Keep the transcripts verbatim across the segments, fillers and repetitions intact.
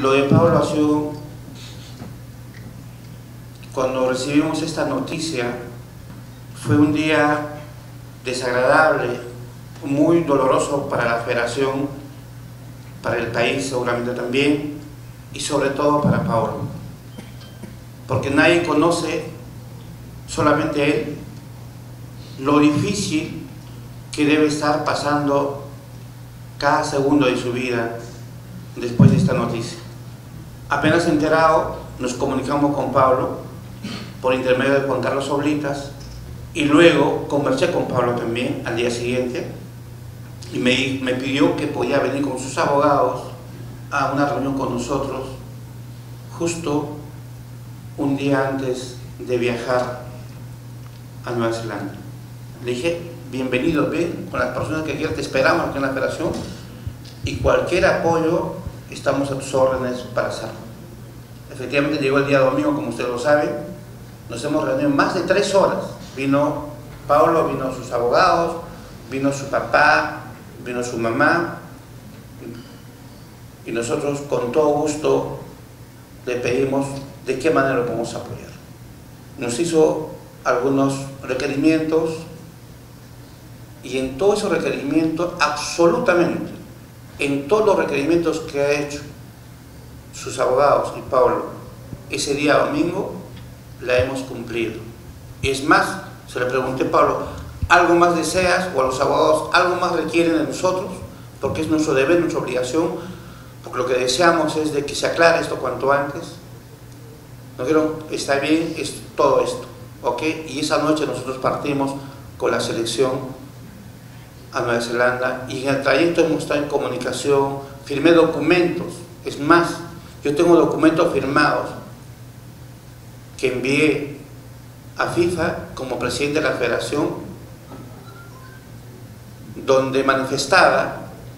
Lo de Pablo ha sido, cuando recibimos esta noticia, fue un día desagradable, muy doloroso para la federación, para el país seguramente también, y sobre todo para Pablo, porque nadie conoce, solamente él, lo difícil que debe estar pasando cada segundo de su vida después de esta noticia. Apenas enterado, nos comunicamos con Pablo por intermedio de Juan Carlos Oblitas, y luego conversé con Pablo también al día siguiente, y me, me pidió que podía venir con sus abogados a una reunión con nosotros justo un día antes de viajar a Nueva Zelanda. Le dije, bienvenido, ven con las personas que quieras, te esperamos aquí en la federación, y cualquier apoyo estamos a tus órdenes para hacerlo. Efectivamente llegó el día domingo, como ustedes lo saben, nos hemos reunido más de tres horas. Vino Pablo, vino sus abogados, vino su papá, vino su mamá, y nosotros con todo gusto le pedimos de qué manera lo podemos apoyar. Nos hizo algunos requerimientos, y en todos esos requerimientos, absolutamente, en todos los requerimientos que ha hecho sus abogados y Pablo ese día domingo, la hemos cumplido. Es más, se le pregunté a Pablo, ¿algo más deseas? O a los abogados, ¿algo más requieren de nosotros? Porque es nuestro deber, nuestra obligación, porque lo que deseamos es de que se aclare esto cuanto antes. Nos dijeron, está bien, es todo esto, ¿ok? Y esa noche nosotros partimos con la selección a Nueva Zelanda, y en el trayecto hemos estado en comunicación, firmé documentos. Es más, yo tengo documentos firmados que envié a FIFA como presidente de la federación, donde manifestaba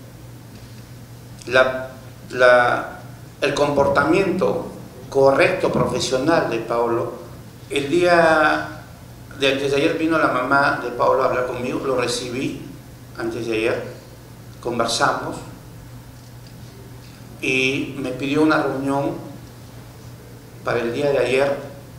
la, la, el comportamiento correcto, profesional de Pablo. El día de antes de ayer vino la mamá de Pablo a hablar conmigo, lo recibí antes de ayer, conversamos, y me pidió una reunión para el día de ayer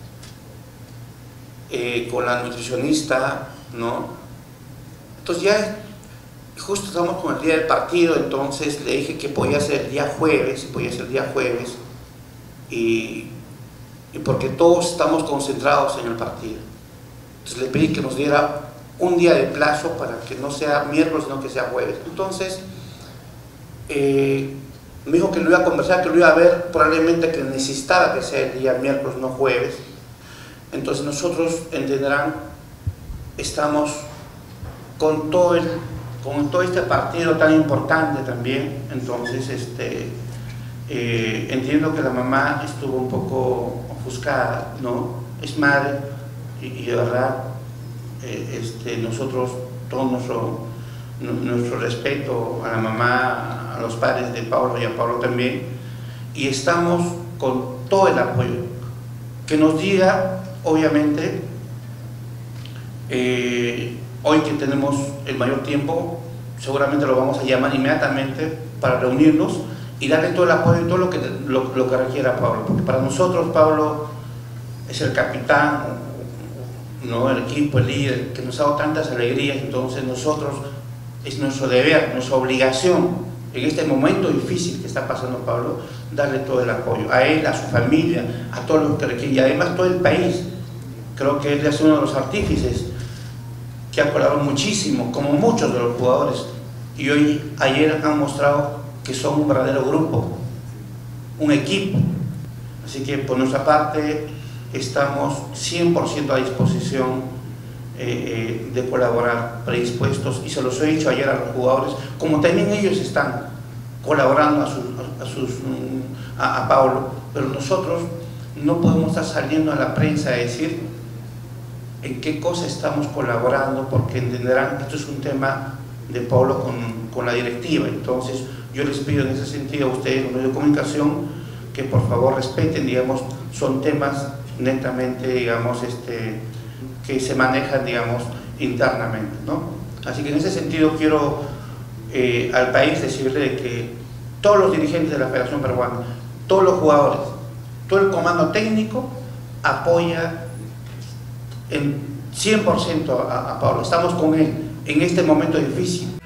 eh, con la nutricionista, ¿no? Entonces ya justo estamos con el día del partido, entonces le dije que podía ser el día jueves, podía ser el día jueves, y, y porque todos estamos concentrados en el partido. Entonces le pedí que nos diera un día de plazo para que no sea miércoles, sino que sea jueves. Entonces eh, me dijo que lo iba a conversar, que lo iba a ver, probablemente que necesitaba que sea el día miércoles, no jueves. Entonces nosotros, entenderán, estamos con todo, el, con todo este partido tan importante también. Entonces este, eh, entiendo que la mamá estuvo un poco ofuscada, ¿no? Es madre, y, y de verdad Este, nosotros, todo nuestro, nuestro respeto a la mamá, a los padres de Pablo y a Pablo también, y estamos con todo el apoyo. Que nos diga, obviamente, eh, hoy que tenemos el mayor tiempo, seguramente lo vamos a llamar inmediatamente para reunirnos y darle todo el apoyo y todo lo que, lo, lo que requiera Pablo, porque para nosotros Pablo es el capitán, ¿no? El equipo, el líder, que nos ha dado tantas alegrías. Entonces nosotros, es nuestro deber, nuestra obligación, en este momento difícil que está pasando Pablo, darle todo el apoyo, a él, a su familia, a todos los que requieren, y además todo el país. Creo que él es uno de los artífices que ha colaborado muchísimo, como muchos de los jugadores, y hoy, ayer han mostrado que son un verdadero grupo, un equipo. Así que por nuestra parte estamos cien por ciento a disposición eh, de colaborar, predispuestos, y se los he dicho ayer a los jugadores, como también ellos están colaborando a, sus, a, sus, a, a Pablo, pero nosotros no podemos estar saliendo a la prensa a decir en qué cosa estamos colaborando, porque entenderán que esto es un tema de Pablo con, con la directiva. Entonces yo les pido en ese sentido a ustedes, los medios de comunicación, que por favor respeten, digamos, son temas netamente, digamos, este, que se manejan, digamos, internamente, ¿no? Así que en ese sentido quiero eh, al país decirle que todos los dirigentes de la Federación Peruana, todos los jugadores, todo el comando técnico apoya en cien por ciento a, a Pablo. Estamos con él en este momento difícil.